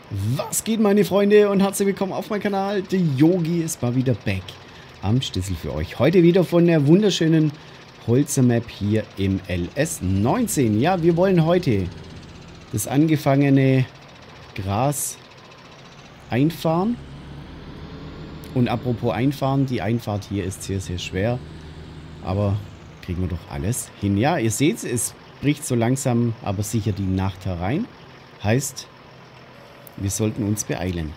Was geht, meine Freunde, und herzlich willkommen auf meinem Kanal. Der Yogi ist mal wieder back am Schlüssel für euch. Heute wieder von der wunderschönen Holzer-Map hier im LS19. Ja, wir wollen heute das angefangene Gras einfahren. Und apropos einfahren, die Einfahrt hier ist sehr, sehr schwer. Aber kriegen wir doch alles hin. Ja, ihr seht, es bricht so langsam, aber sicher die Nacht herein. Heißt, wir sollten uns beeilen.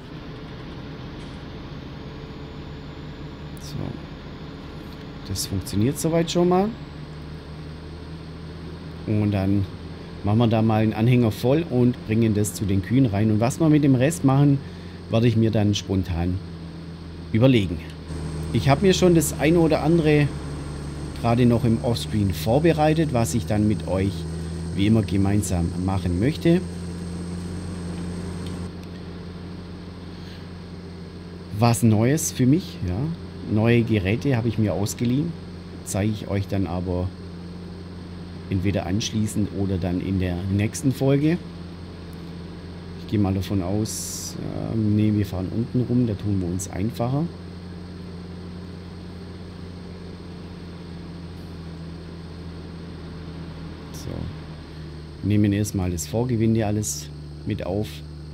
So. Das funktioniert soweit schon mal. Und dann machen wir da mal einen Anhänger voll und bringen das zu den Kühen rein. Und was wir mit dem Rest machen, werde ich mir dann spontan überlegen. Ich habe mir schon das eine oder andere gerade noch im Offscreen vorbereitet, was ich dann mit euch wie immer gemeinsam machen möchte. Was Neues für mich, ja. Neue Geräte habe ich mir ausgeliehen. Zeige ich euch dann aber entweder anschließend oder dann in der nächsten Folge. Ich gehe mal davon aus, nee, wir fahren unten rum, da tun wir uns einfacher. So. Nehmen erstmal das Vorgewinde alles mit auf.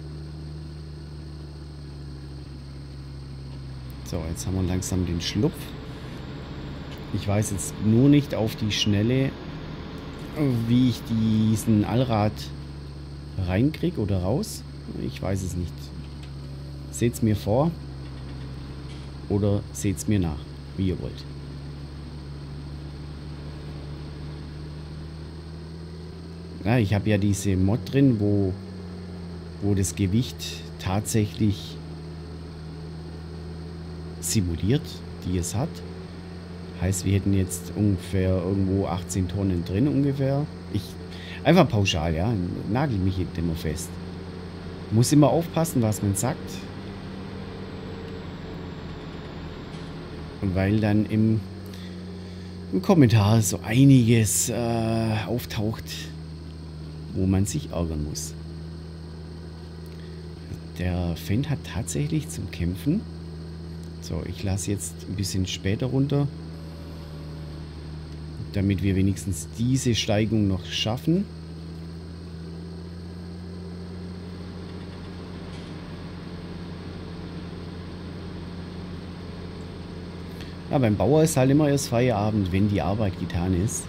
So, jetzt haben wir langsam den Schlupf. Ich weiß jetzt nur nicht auf die Schnelle, wie ich diesen Allrad reinkriege oder raus. Ich weiß es nicht. Seht's mir vor oder seht's mir nach, wie ihr wollt. Ja, ich habe ja diese Mod drin, wo das Gewicht tatsächlich simuliert, die es hat. Heißt, wir hätten jetzt ungefähr irgendwo 18 Tonnen drin ungefähr. Einfach pauschal, ja. Nagel mich nicht immer fest. Muss immer aufpassen, was man sagt. Und weil dann im Kommentar so einiges auftaucht, wo man sich ärgern muss. Der Fan hat tatsächlich zum Kämpfen. So, ich lasse jetzt ein bisschen später runter, damit wir wenigstens diese Steigung noch schaffen. Ja, beim Bauer ist halt immer erst Feierabend, wenn die Arbeit getan ist.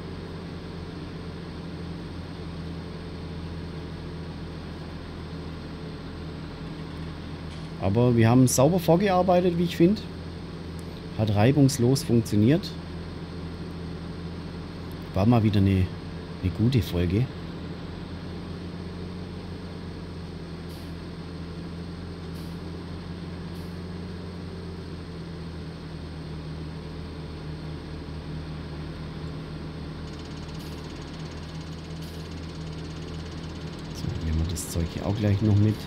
Aber wir haben sauber vorgearbeitet, wie ich finde. Hat reibungslos funktioniert. War mal wieder eine gute Folge. So, nehmen wir das Zeug hier auch gleich noch mit.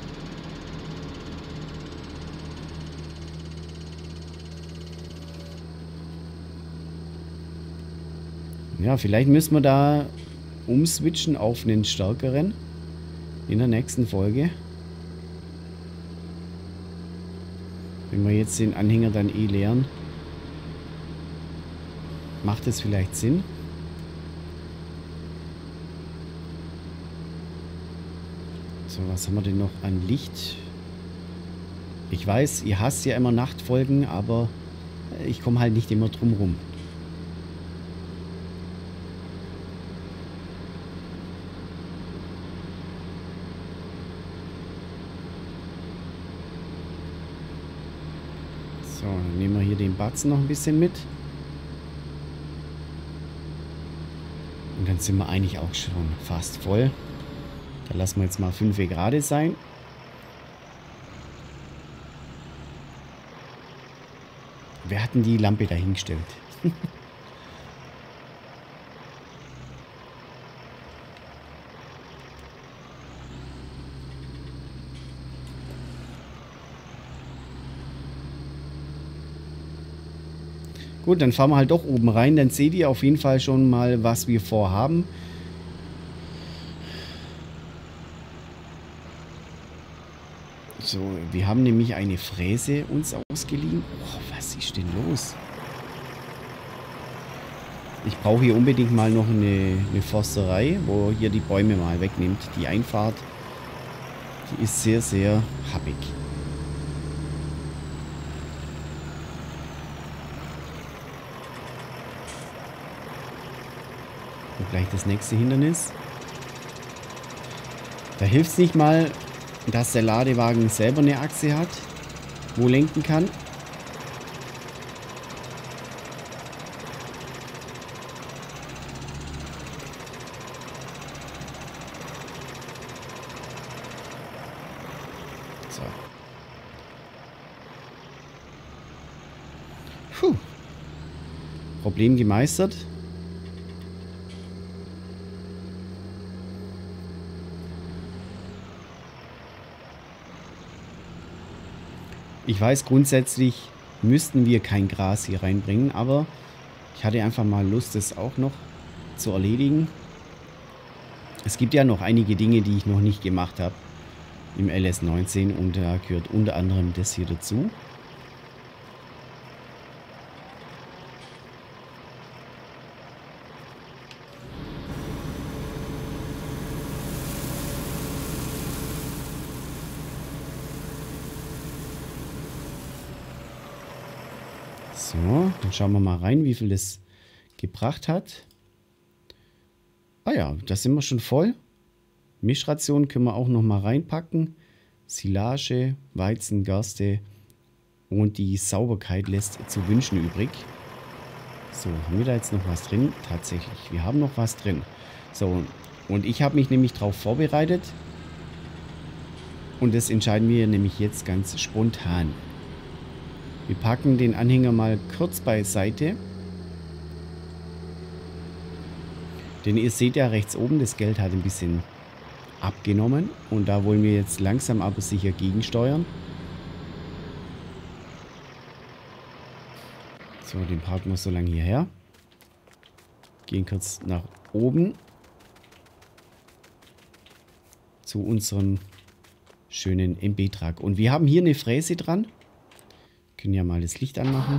Ja, vielleicht müssen wir da umswitchen auf einen stärkeren in der nächsten Folge. Wenn wir jetzt den Anhänger dann eh leeren, macht es vielleicht Sinn. So, was haben wir denn noch an Licht? Ich weiß, ihr hasst ja immer Nachtfolgen, aber ich komme halt nicht immer drum rum. So, dann nehmen wir hier den Batzen noch ein bisschen mit. Und dann sind wir eigentlich auch schon fast voll. Da lassen wir jetzt mal 5 gerade sein. Wer hat denn die Lampe dahingestellt? Gut, dann fahren wir halt doch oben rein. Dann seht ihr auf jeden Fall schon mal, was wir vorhaben. So, wir haben nämlich eine Fräse uns ausgeliehen. Oh, was ist denn los? Ich brauche hier unbedingt mal noch eine Forsterei, wo hier die Bäume mal wegnimmt. Die Einfahrt, die ist sehr, sehr happig. Und gleich das nächste Hindernis. Da hilft es nicht mal, dass der Ladewagen selber eine Achse hat, wo lenken kann. So. Puh. Problem gemeistert. Ich weiß, grundsätzlich müssten wir kein Gras hier reinbringen, aber ich hatte einfach mal Lust, das auch noch zu erledigen. Es gibt ja noch einige Dinge, die ich noch nicht gemacht habe im LS19 und da gehört unter anderem das hier dazu. So, dann schauen wir mal rein, wie viel das gebracht hat. Ah ja, da sind wir schon voll. Mischration können wir auch noch mal reinpacken. Silage, Weizen, Gerste und die Sauberkeit lässt zu wünschen übrig. So, haben wir da jetzt noch was drin? Tatsächlich, wir haben noch was drin. So, und ich habe mich nämlich darauf vorbereitet. Und das entscheiden wir nämlich jetzt ganz spontan. Wir packen den Anhänger mal kurz beiseite. Denn ihr seht ja rechts oben, das Geld hat ein bisschen abgenommen. Und da wollen wir jetzt langsam aber sicher gegensteuern. So, den parken wir so lange hierher. Gehen kurz nach oben. Zu unserem schönen MB-Truck. Und wir haben hier eine Fräse dran. Können ja mal das Licht anmachen.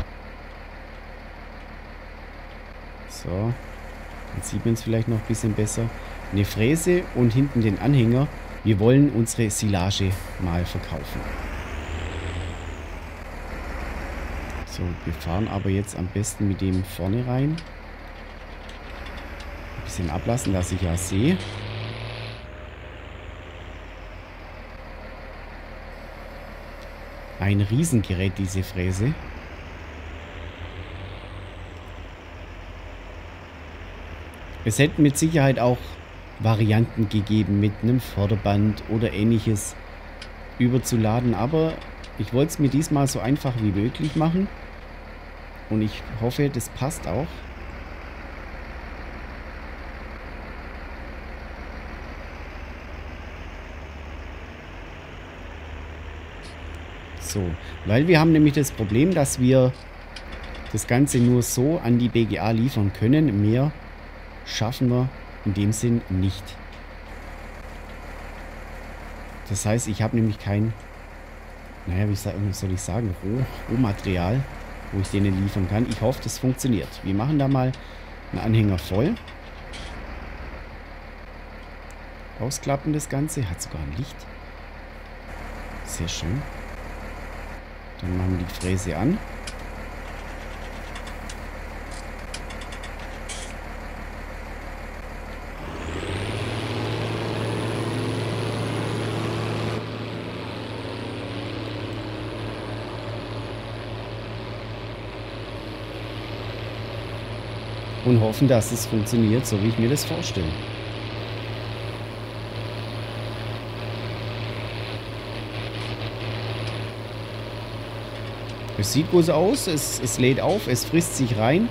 So. Dann sieht man es vielleicht noch ein bisschen besser. Eine Fräse und hinten den Anhänger. Wir wollen unsere Silage mal verkaufen. So, wir fahren aber jetzt am besten mit dem vorne rein. Ein bisschen ablassen, dass ich ja sehe. Ein Riesengerät, diese Fräse. Es hätten mit Sicherheit auch Varianten gegeben mit einem Förderband oder ähnliches überzuladen, aber ich wollte es mir diesmal so einfach wie möglich machen und ich hoffe, das passt auch. So, weil wir haben nämlich das Problem, dass wir das Ganze nur so an die BGA liefern können. Mehr schaffen wir in dem Sinn nicht. Das heißt, ich habe nämlich kein, naja, wie soll ich sagen, Rohmaterial, wo ich denen liefern kann. Ich hoffe, das funktioniert. Wir machen da mal einen Anhänger voll. Ausklappen das Ganze. Hat sogar ein Licht. Sehr schön. Dann machen wir die Fräse an. Und hoffen, dass es funktioniert, so wie ich mir das vorstelle. Es sieht gut aus, es lädt auf, es frisst sich rein.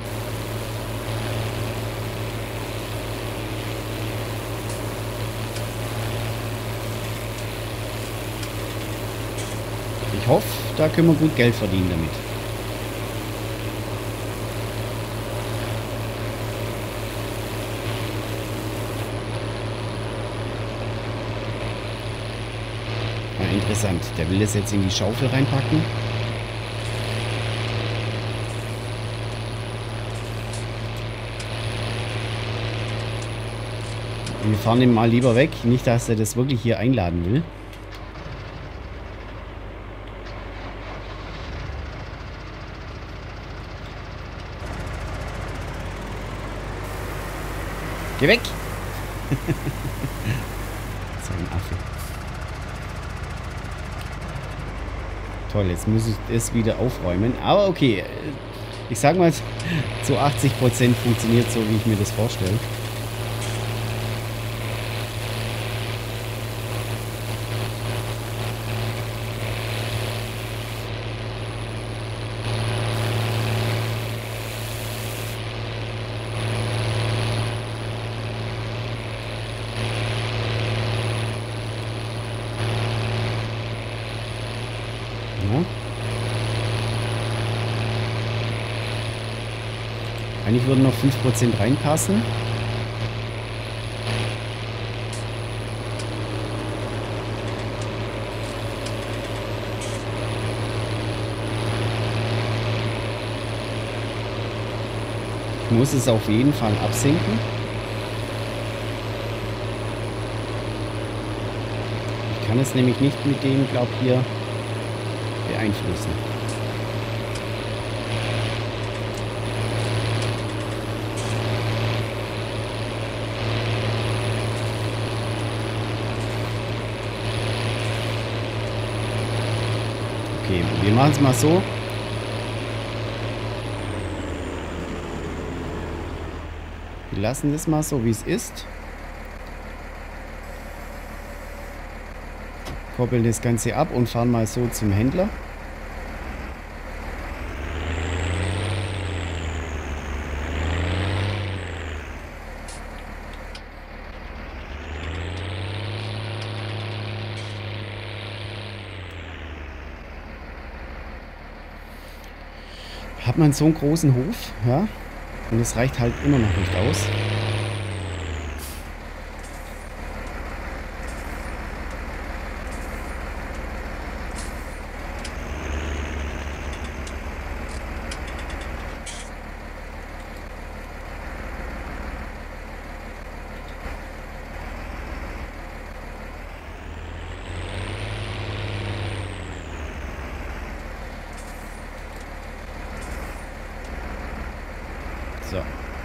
Ich hoffe, da können wir gut Geld verdienen damit. Interessant. Der will das jetzt in die Schaufel reinpacken. Wir fahren ihn mal lieber weg. Nicht, dass er das wirklich hier einladen will. Geh weg! So ein Affe. Toll, jetzt muss ich es wieder aufräumen. Aber okay, ich sag mal, zu 80% funktioniert so, wie ich mir das vorstelle. Ja. Eigentlich würden noch 5% reinpassen. Ich muss es auf jeden Fall absenken. Ich kann es nämlich nicht mit dem, glaube ich, hier beeinflussen. Okay, wir machen es mal so. Wir lassen das mal so, wie es ist. Koppeln das Ganze ab und fahren mal so zum Händler. Hat man so einen großen Hof, ja, und es reicht halt immer noch nicht aus. So.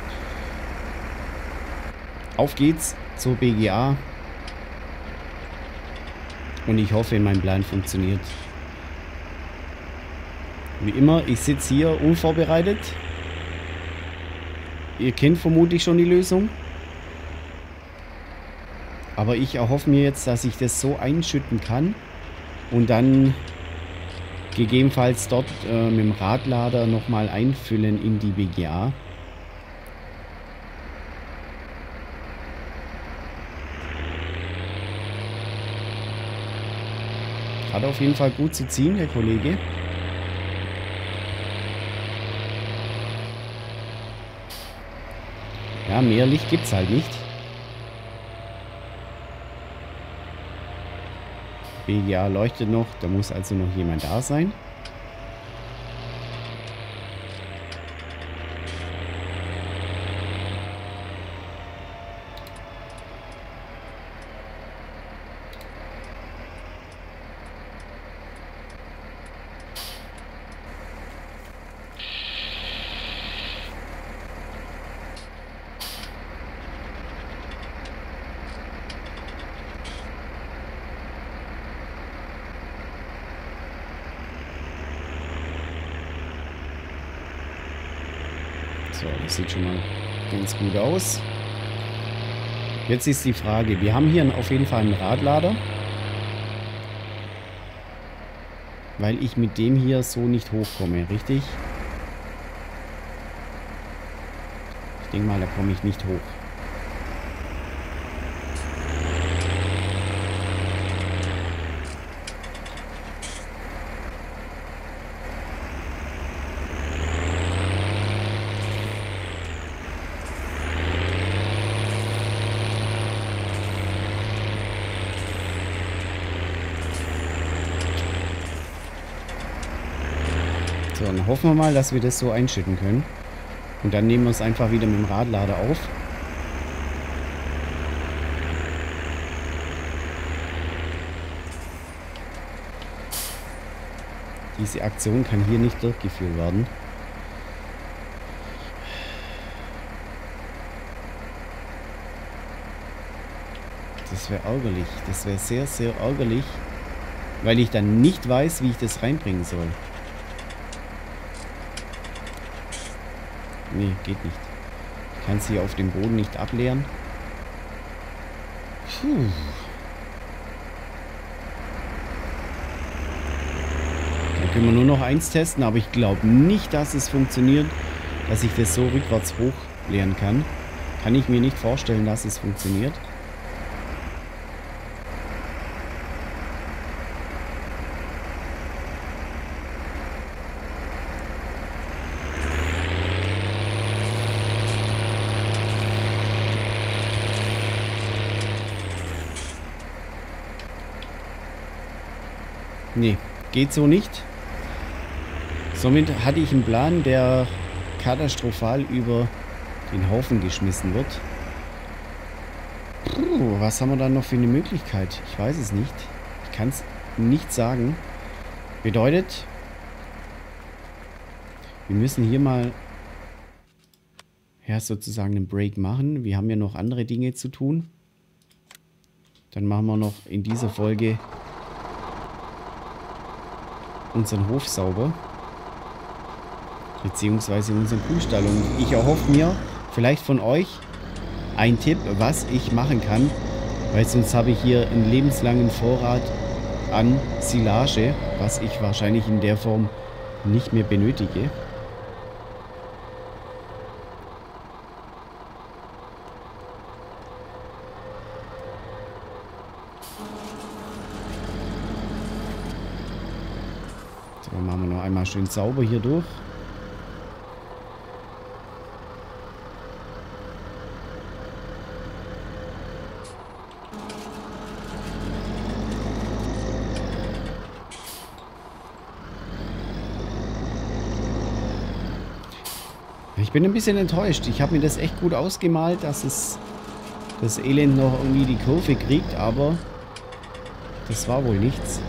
Auf geht's zur BGA. Und ich hoffe, mein Plan funktioniert. Wie immer, ich sitze hier unvorbereitet. Ihr kennt vermutlich schon die Lösung. Aber ich erhoffe mir jetzt, dass ich das so einschütten kann. Und dann gegebenenfalls dort mit dem Radlader nochmal einfüllen in die BGA. Hat auf jeden Fall gut zu ziehen, der Kollege. Ja, mehr Licht gibt es halt nicht. BGA leuchtet noch, da muss also noch jemand da sein. So, das sieht schon mal ganz gut aus. Jetzt ist die Frage, wir haben hier auf jeden Fall einen Radlader. Weil ich mit dem hier so nicht hochkomme, richtig? Ich denke mal, da komme ich nicht hoch. So, dann hoffen wir mal, dass wir das so einschütten können. Und dann nehmen wir es einfach wieder mit dem Radlader auf. Diese Aktion kann hier nicht durchgeführt werden. Das wäre ärgerlich. Das wäre sehr, sehr ärgerlich, weil ich dann nicht weiß, wie ich das reinbringen soll. Nee, geht nicht. Ich kann es hier auf dem Boden nicht ableeren. Puh. Dann können wir nur noch eins testen, aber ich glaube nicht, dass es funktioniert, dass ich das so rückwärts hochleeren kann. Kann ich mir nicht vorstellen, dass es funktioniert. Nee, geht so nicht. Somit hatte ich einen Plan, der katastrophal über den Haufen geschmissen wird. Puh, was haben wir dann noch für eine Möglichkeit? Ich weiß es nicht. Ich kann es nicht sagen. Bedeutet, wir müssen hier mal sozusagen einen Break machen. Wir haben ja noch andere Dinge zu tun. Dann machen wir noch in dieser Folge unseren Hof sauber. Beziehungsweise unseren Kuhstall. Und ich erhoffe mir vielleicht von euch einen Tipp, was ich machen kann. Weil sonst habe ich hier einen lebenslangen Vorrat an Silage, was ich wahrscheinlich in der Form nicht mehr benötige. Dann machen wir noch einmal schön sauber hier durch. Ich bin ein bisschen enttäuscht. Ich habe mir das echt gut ausgemalt, dass es das Elend noch irgendwie die Kurve kriegt, aber das war wohl nichts.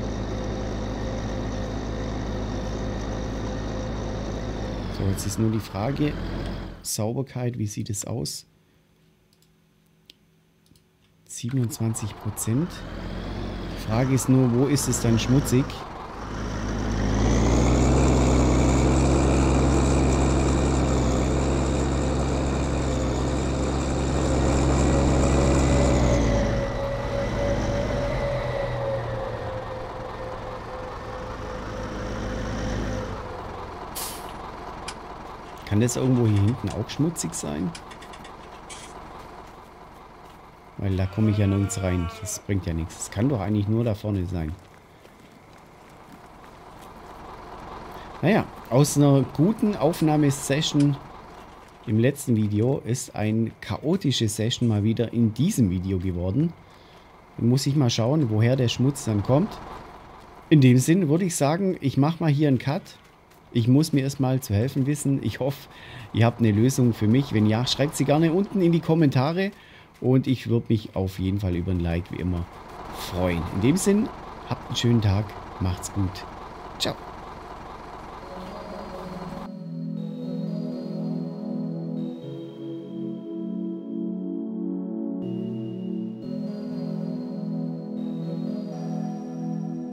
So, jetzt ist nur die Frage, Sauberkeit, wie sieht es aus? 27%. Die Frage ist nur, wo ist es dann schmutzig? Kann das irgendwo hier hinten auch schmutzig sein? Weil da komme ich ja nirgends rein. Das bringt ja nichts. Das kann doch eigentlich nur da vorne sein. Naja, aus einer guten Aufnahmesession im letzten Video ist eine chaotische Session mal wieder in diesem Video geworden. Dann muss ich mal schauen, woher der Schmutz dann kommt. In dem Sinn würde ich sagen, ich mache mal hier einen Cut. Ich muss mir erstmal zu helfen wissen. Ich hoffe, ihr habt eine Lösung für mich. Wenn ja, schreibt sie gerne unten in die Kommentare. Und ich würde mich auf jeden Fall über ein Like wie immer freuen. In dem Sinn, habt einen schönen Tag. Macht's gut. Ciao.